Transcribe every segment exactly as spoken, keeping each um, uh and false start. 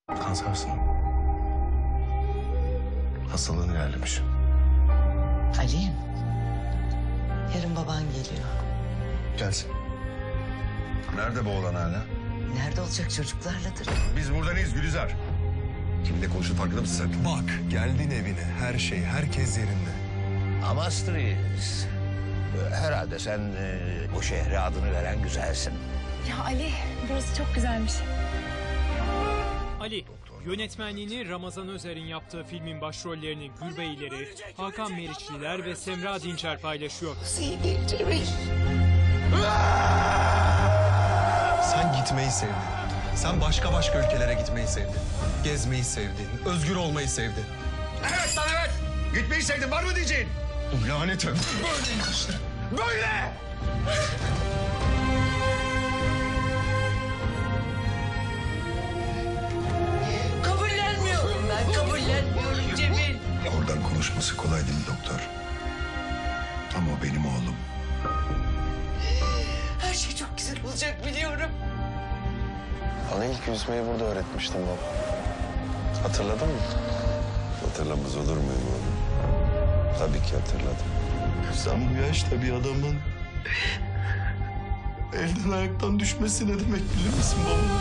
Kansersin. Hastalığın ilerlemiş. Ali, yarın baban geliyor. Gelsin. Nerede bu oğlan hala? Nerede olacak, çocuklarladır. Biz burada neyiz Gülizar? Kimle konuştuğun farkında mısın sen? Bak, geldin evine. Her şey, herkes yerinde. Amastris. Herhalde sen e, bu şehre adını veren güzelsin. Ya Ali, burası çok güzelmiş. Ali, yönetmenliğini Ramazan Özer'in yaptığı filmin başrollerini Gülbeyleri, Hakan Meriçliler ve Semra Dinçer paylaşıyor. Zeynep Cemil. Sen gitmeyi sevdin. Sen başka başka ülkelere gitmeyi sevdin. Gezmeyi sevdin, özgür olmayı sevdin. Evet lan evet. Gitmeyi sevdim, var mı diyeceğin? Lanet ömür. Böyle işte. Böyle. Kabullenmiyorum ben, kabullenmiyorum Cemil. Oradan konuşması kolay değil mi doktor? Ama o benim oğlum. Her şey çok güzel olacak biliyorum. Bana ilk yüzmeyi burada öğretmiştin baba. Hatırladın mı? Hatırlamaz olur muyum oğlum? Tabii ki hatırladım. Sen bu yaşta bir adamın elden ayaktan düşmesi ne demek bilir misin baba?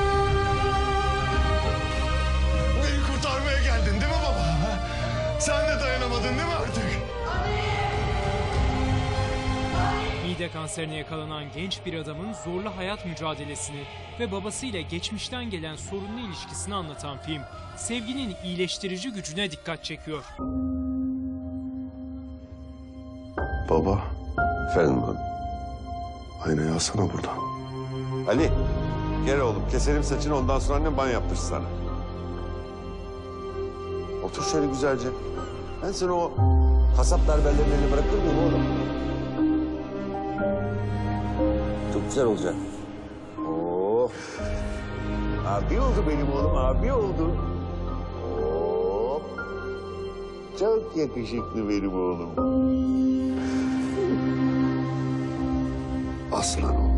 Beni kurtarmaya geldin değil mi baba? ha? Sen de dayanamadın değil mi artık? Mide kanserine yakalanan genç bir adamın zorlu hayat mücadelesini ve babasıyla geçmişten gelen sorunlu ilişkisini anlatan film, sevginin iyileştirici gücüne dikkat çekiyor. Baba. Efendim lan. Aynayı alsana buradan. Ali, gel oğlum. Keselim saçını, ondan sonra annem banyo yaptırsın sana. Otur şöyle güzelce. Ben seni o kasap berberlerin eline bırakır mıyım oğlum? Çok güzel olacak. Oh. Abi oldu benim oğlum, abi oldu. Hop. Çok yakışıklı benim oğlum. Aslan oğlum.